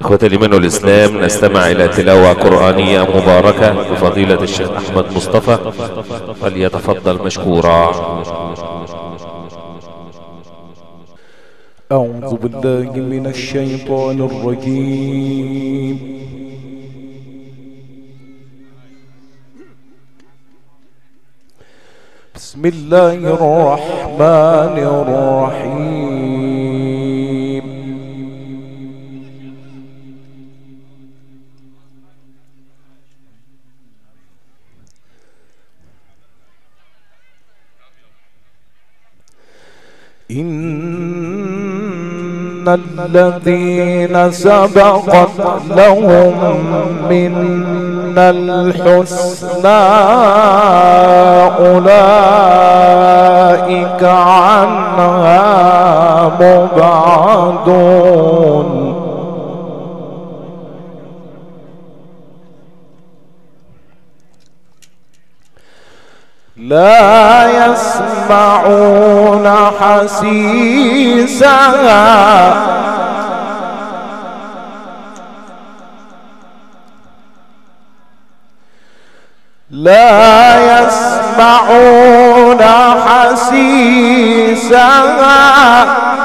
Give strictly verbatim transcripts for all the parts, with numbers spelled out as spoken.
إخوة الإيمان والإسلام، نستمع إلى تلاوة قرآنية مباركة لفضيلة الشيخ أحمد مصطفى، فليتفضل مشكورا. أعوذ بالله من الشيطان الرجيم. بسم الله الرحمن الرحيم. إن الذين سبقت لهم منا الحسنى أولئك عنها مبعدون. لا يسمعون حسيسها لا يسمعون حسيسها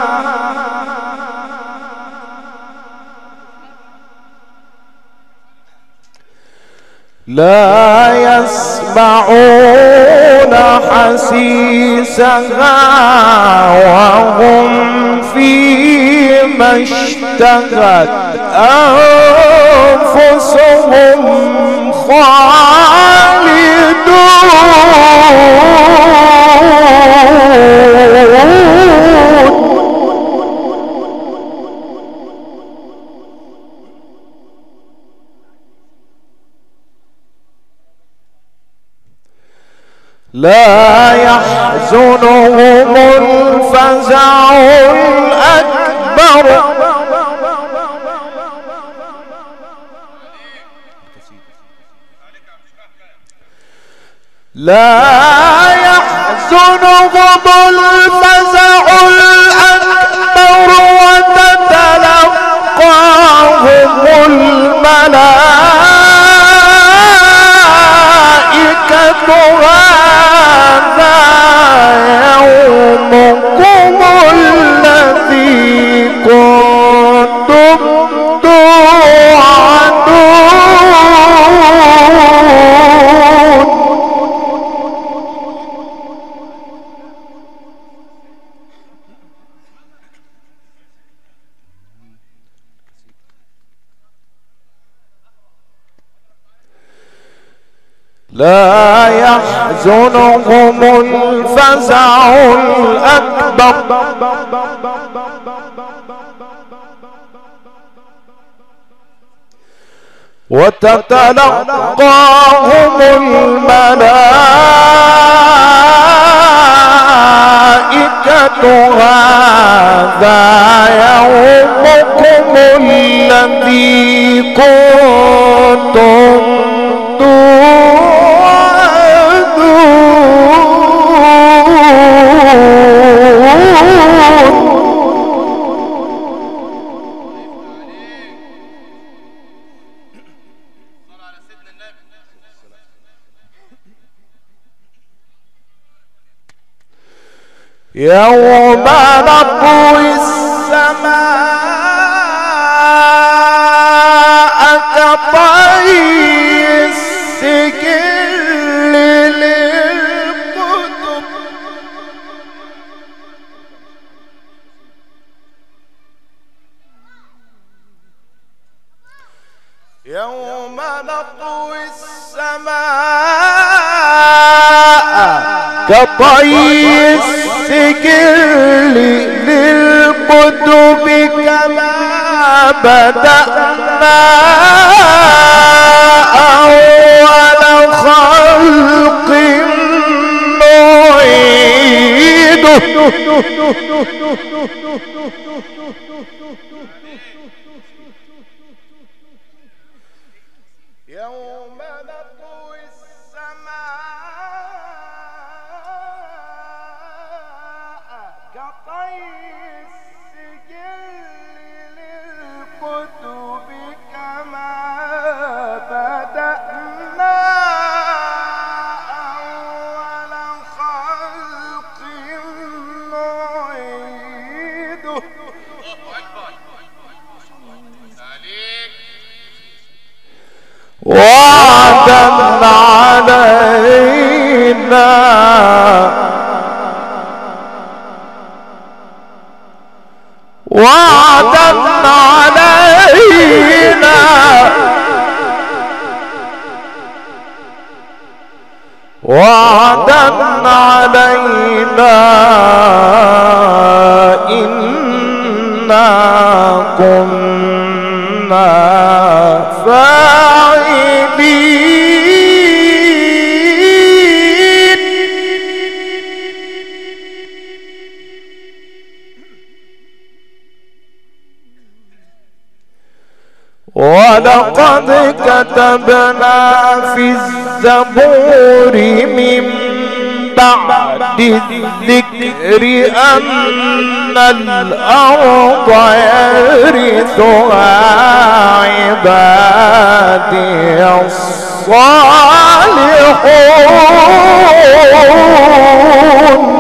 لا يسمعون حسيسها وهم فيما اشتهت أنفسهم خالدون. لا يحزنهم الفزع الأكبر لا يحزنهم الفزع الأكبر وتتلقاهم الملائكة هذا يومكم الذي كنتم توعدون. لا يحزنهم الفزع الأكبر وتتلقاهم الملائكة هذا يومكم الذي كنتم يوم نطوي السماء كطي السجل للكتب يوم نطوي السماء كطي السجل للكتب كما بدأنا أول خلق نعيده. يوم نطوي السماء كطي السجل للكتب وعدا علينا وعدا علينا وعدا علينا إنا كنا فاعلين. ولقد كتبنا في الزبور من بعد الذكر أن الأرض يرثها عبادي الصالحون.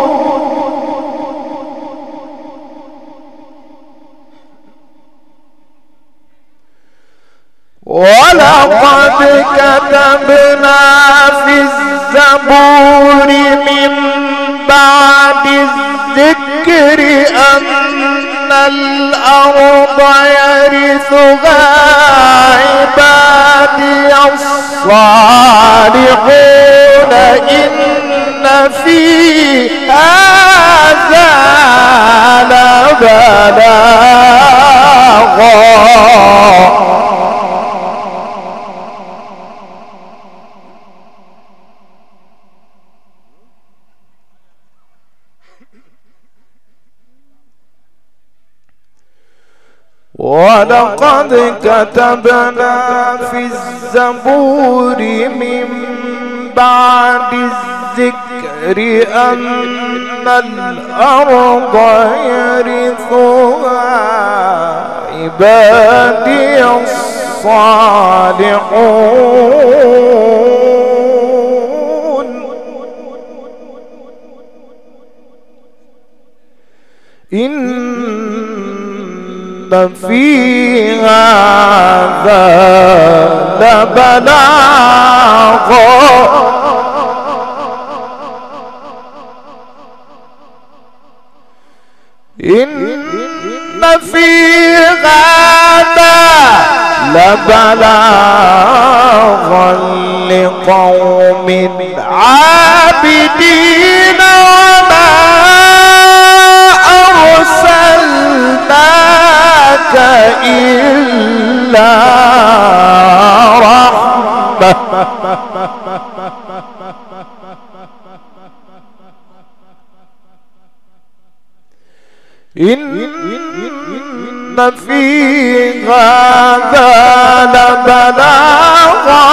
ولقد كتبنا في الزبور من بعد الذكر أن الأرض يرثها عبادي الصالحون إن في هذا لبلاغا. ولقد كتبنا في الزبور من بعد الذكر أن الأرض يرثها عبادي الصالحون إن في هذا لبلاغا. إن في هذا لبلاغا لقوم عابدين وما أرسلناك إلا رحمة إن في هذا لبلاغا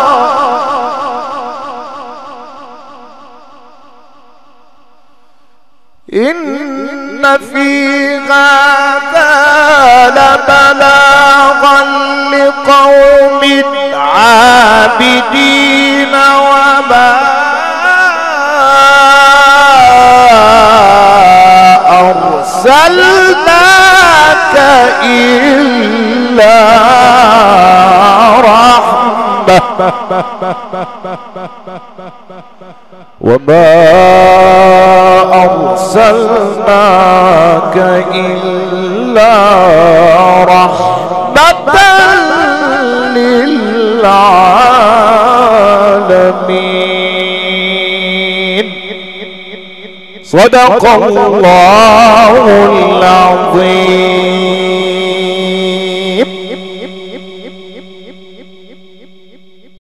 إن في هذا لبلاغا لقوم عابدين وما أرسلناك إلا رحمة وما أرسلناك إلا رحمة للعالمين. صدق الله العظيم.